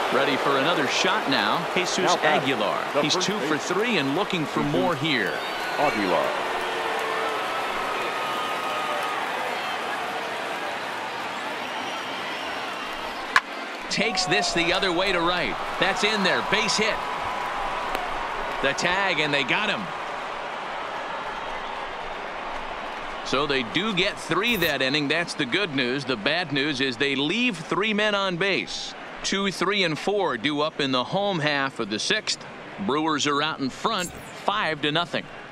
Ready for another shot now. Jesus Aguilar. He's 2 for 3 and looking for more here. Aguilar. Takes this the other way to right. That's in there. Base hit. The tag, and they got him. So they do get 3 that inning. That's the good news. The bad news is they leave 3 men on base. 2, 3, and 4 due up in the home half of the 6th. Brewers are out in front 5-0.